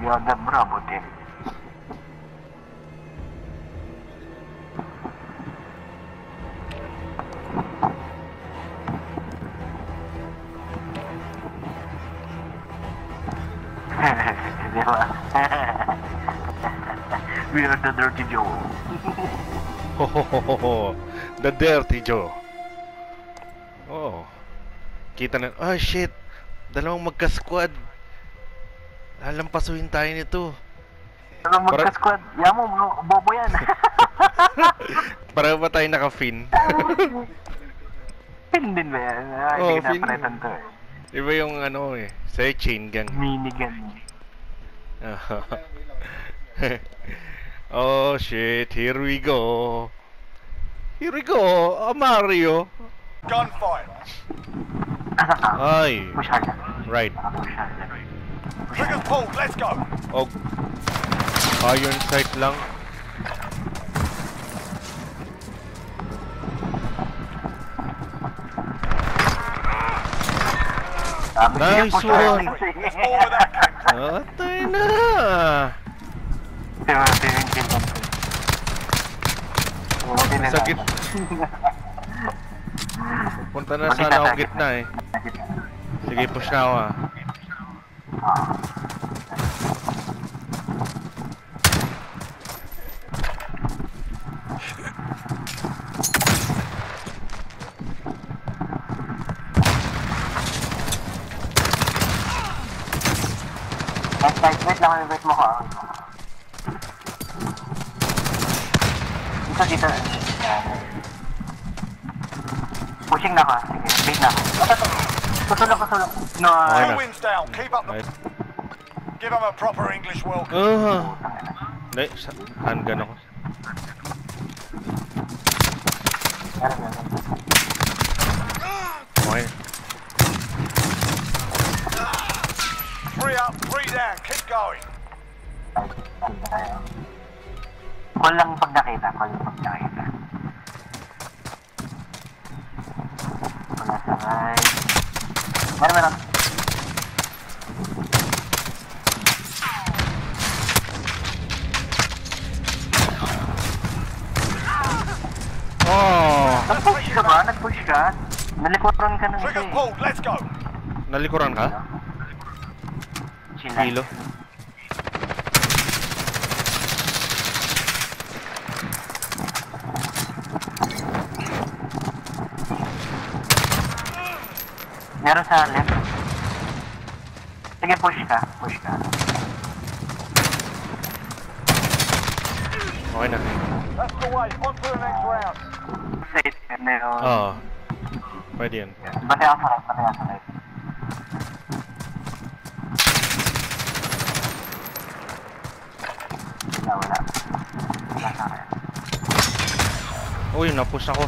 Yaga, bravo, team. Di ba? We are the Dirty Joe. The Dirty Joe. Oh. Kita na. Oh shit. Dalawang magka-squad. Lalampasuhin tayo nito. Dalawang magka-squad. Yamo, bobo yan. Para ba tayo naka-fin? Fin din ba yan? Oh, hindi kinapretan to eh. Iba yung ano eh. Sa'yo chain gun. Minigun. Oh shit, here we go. Here we go, Mario. Gunfire. Ay. Push hard. Right. Push hard. Triggers pulled, let's go. Oh. Iron sight lang. Nice one. Atay na. Sakit. Punta na sana ako gitna eh. Sige, push na ako ah. Wait lang, wait mo ko. Dito. Pushing na ka. Sige, wait na. Tutulog. No. Two wins down, keep up the... Give them a proper English welcome. Hindi, handgun ako. Okay. 3 up, 3 down, keep going. Call lang pag nakita. Wala sa right. Meron. Oh! Nag-push ka ba? Nag-push ka? Nalikuran ka ng isa Triggers eh. pulled, let's go. Nalikuran ka? Kilo. Meron sa left. Sige, push ka. Okay na. That's the way, on to the next round. Safe, meron. Oo. Pwede yan. Bati ako sa right. Wala. Wala sa akin. Uy, napush ako.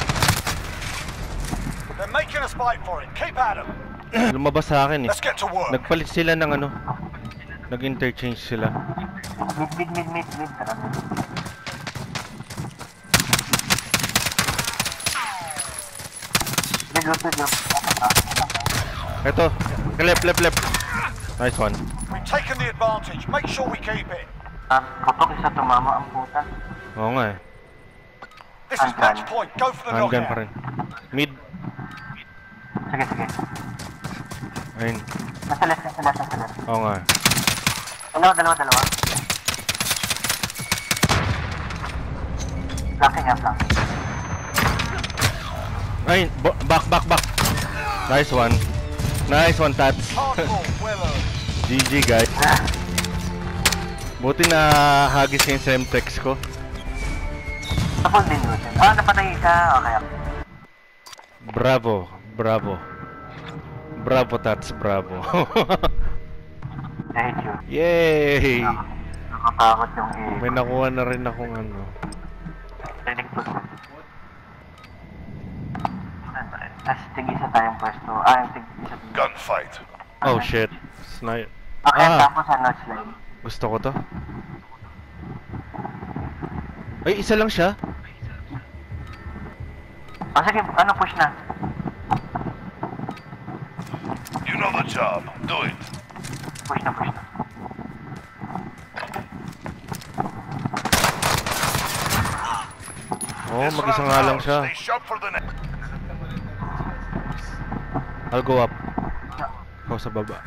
They're making us fight for it, keep at them. Lumabas sa akin eh. Let's get to work. Nagpalit sila ng ano. Nag-interchange sila. Mid. Tara, mid. Good. Ito. Left. Nice one. We've taken the advantage, make sure we keep it. Putok isa tumama ang puta. Oo nga eh. This is match point, go for the Handgun pa knockout. rin. Mid. Sige. Ayun. Nasa left. Oo nga eh. Dalawa. Blocking. Ayun. Back. Nice one, Tats. Hardball, well earned. GG guys. Buti na hagis yung Semtex ko. Tapos din yun. Napatay isa. Okay. Bravo, Tats. Bravo. Thank you. Yay! Nakapakot yung May nakuha na rin akong ano. Training po. Tapos tig-isa tayong pwesto. Yung tig-isa. Gunfight. Oh shit. Snipe. Okay, tapos slide. Gusto ko to. Ay, isa lang siya. Sige, push na. You know the job, do it. Push na. This mag-isa round's nga lang ours. siya. Stay sharp for the next. I'll go up. Ikaw sa baba.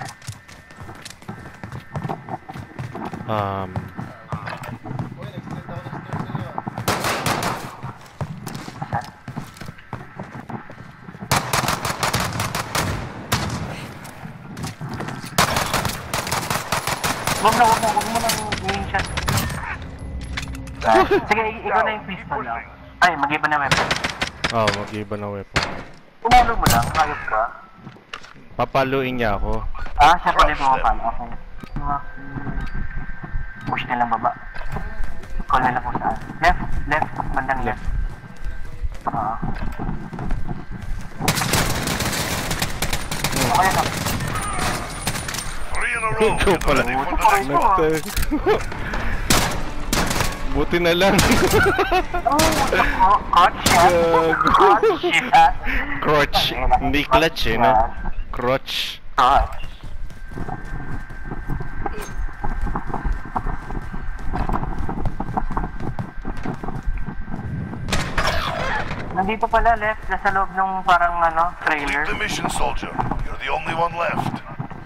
Huwag mo nang wing shot. Sige, ikaw na yung pistol lang. Ay, mag-iba na weapon. Mag-iba na weapon. Tumalo mo lang, ayos ka. Papaluin niya ako. Siya pala yung pumapalo. Okay. Push na lang baba. Call na lang kung saan. Left, bandang left. Okay na. 3 in a row. Ikaw Get pala. ready for the next one. Buti na lang. Crotch. Hindi clutch eh, no? Crotch. Nandito pala left, nasa loob nung parang trailer. Complete the mission, soldier. You're the only one left.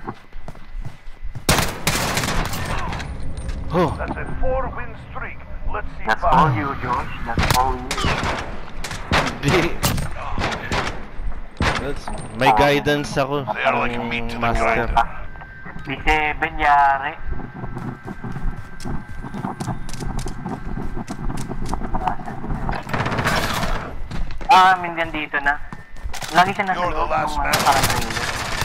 Oh, That's a 4-win streak. Let's see That's all you, Josh. That's all you. hindi. May guidance ako. They are like meat to the Master. grinder. B7 yari. Mindian dito na. Lagi siya nasa You're the loob last ng man. parang trailer.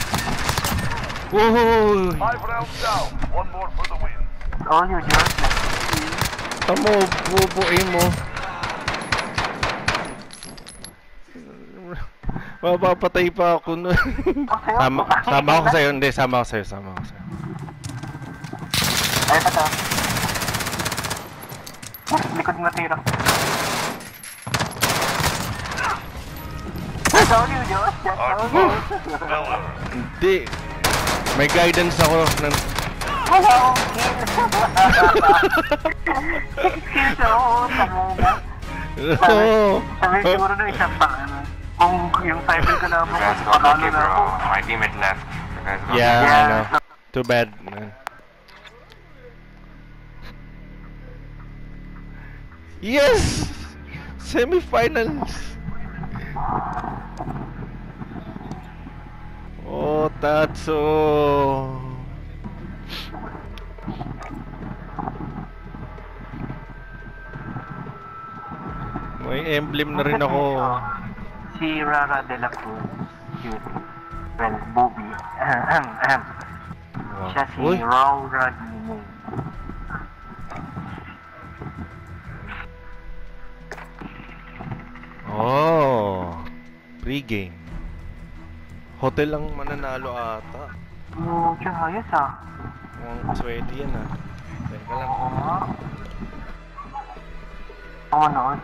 Woohoo! 5 rounds down. One more for the win. All you, Josh. Tamo, bubuin mo. Mapapatay pa ako nun. Sama ako sa'yo. Hindi, sama ako sa'yo. Ay, pato. Likod mo tiro. That's all you, Josh. That's all you. Stellar. Hindi. May guidance ako. Wala akong kill. Kills ako. Sabi siguro na isang kung yung cyber ko na mo, panalo na ako. My teammate left. Yeah, I know. Too bad, man. Yes! Semifinals! Oh, Tatsu! May emblem na rin ako. Si Rara de la Cruz. Cute. Well, Bobby. Siya si Uy. Raura Dine. Oh, pre-game. Hotel lang mananalo ata. Siya hayas Mukhang swerte yan Teka lang. Oo nga. Manood.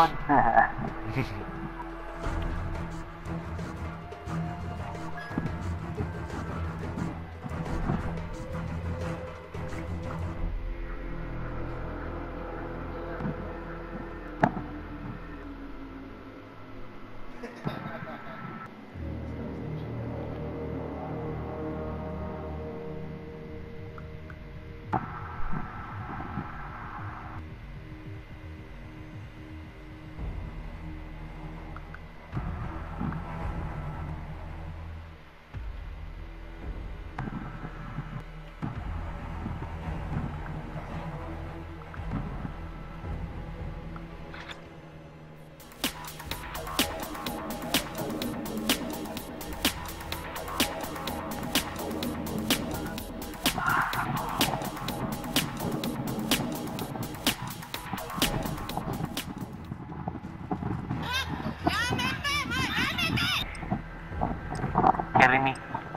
Jeremy.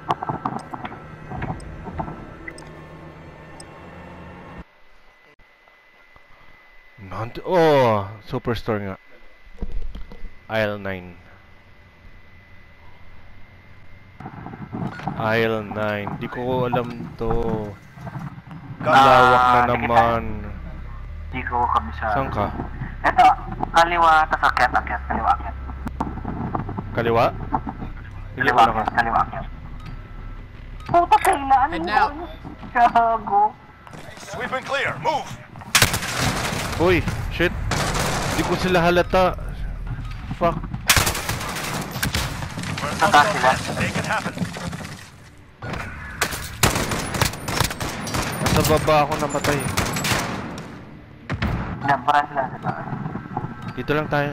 Oh, Superstore nga. Aisle 9. Aisle 9. Di ko alam to. Lawak na naman. Di ko kabisado. Saan ka? Eto, Kaliwa, tas akyat. Kaliwa, akyat. Kaliwa? Sige, Kaliwa, ano ka? akyat. Kaliwa, akyat. Puta, kailan Head mo? out. Gago. Sweep and clear. Move. Uy, shit. Hindi ko sila halata. Fuck. We're Sa not taas on sila. that. Make it happen. Nasa baba ako namatay. Nampara sila sa taas. Dito lang tayo.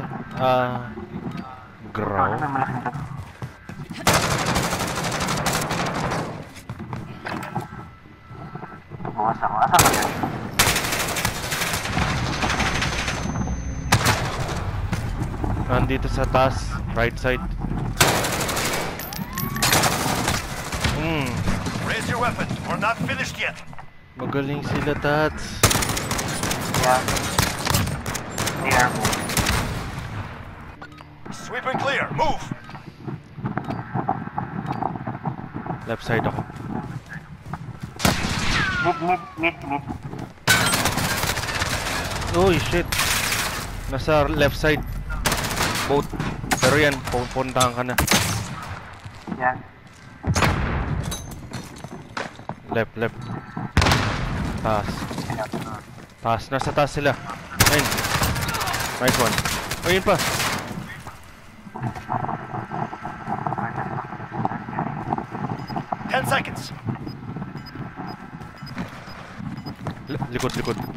Graw. Ano may malaking dog? Bukas ako. Asa ba yun? Nandito sa taas. Right side. Raise your weapon. We're not finished yet. Magaling sila, Tats. Yeah. Here. Sweep and clear. Move. Left side ako. Mid. Uy, shit. Nasa left side. Boat. Pero yan, puntahan ka na. Yan. Left. Taas. Taas. Nasa taas sila. Ayun. Nice one. Ayun pa. Ten seconds. Likod.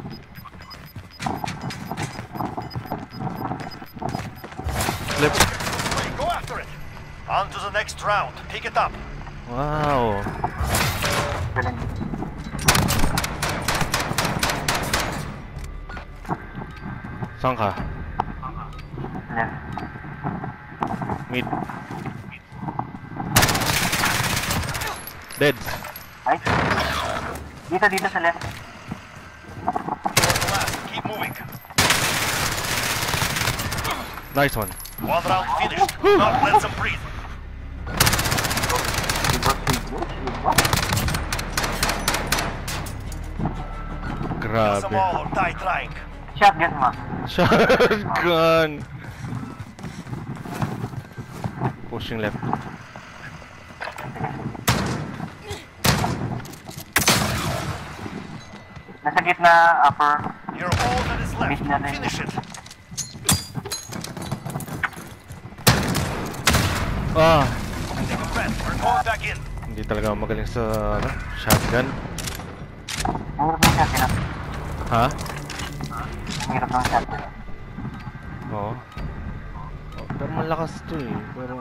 Left. Wait, go after it. On to the next round. Pick it up. Wow. Galing. Saan ka? Left. Mid. Dead. Ay. Dito sa left. You're the last. Keep moving. Nice one. One round finished. Now let them breathe. Kill them Grabe. all or die trying. Shotgun mo. Shotgun. Pushing left. Nasa gitna, upper. You're all that is left. Mid na rin. Finish it. Ah, Take a friend. We're going back in. hindi talaga ako magaling sa shotgun. Ang hirap ng shotgun. Ha? Ang hirap ng shotgun. Oo. Pero malakas to eh. Pero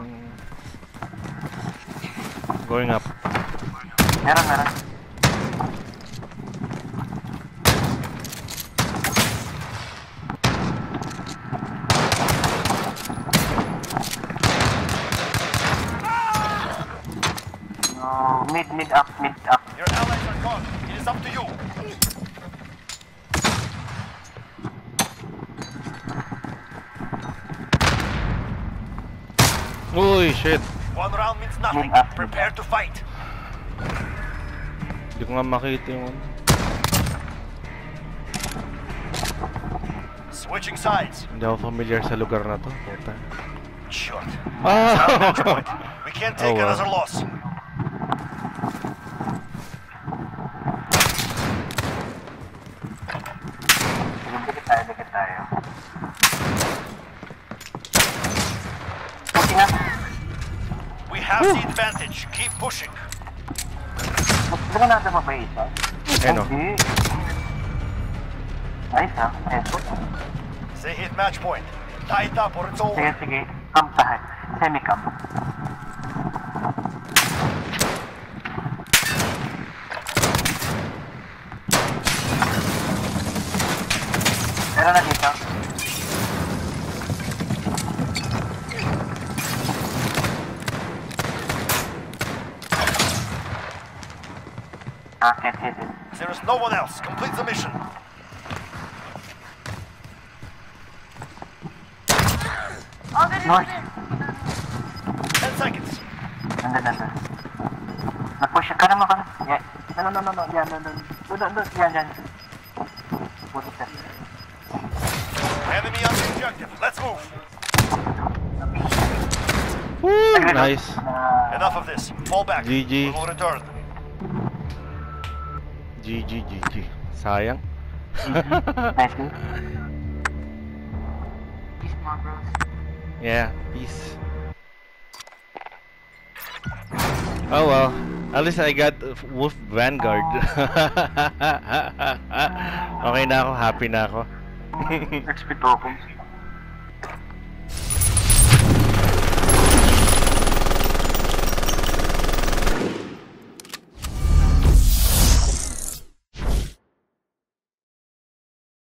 going up. Meron. No, mid up. Your allies are gone. It is up to you. Uy, shit. One round means nothing. Mid up. Prepare to fight. Hindi ko nga makita yung Switching sides. Hindi ako familiar sa lugar na to. Puta. Short. Ah! Match point. We can't take Oh, wow. another loss. Dikit tayo. Pushing up. We have the advantage. Keep pushing. Gusto ka natin pa ba isa? Ayun o. Hindi. Nice ha. Headshot. They hit match point. Tie it up or it's over. Sige. Camp tayo. Semi-camp. Meron na dito. Can't hit it. There is no one else. Complete the mission. North. 10 seconds. Nandun. Nag-push ka naman ka. Yeah. No. Yan. Doon. Yan. Putik na. Enemy on the objective. Let's move. Woo! Nice. Enough of this. Fall back. GG. We will return. GG. Sayang. Nice move. Peace mga bros. Yeah, peace. Oh well, at least I got Wolf Vanguard. Okay na ako, happy na ako. XP tokens.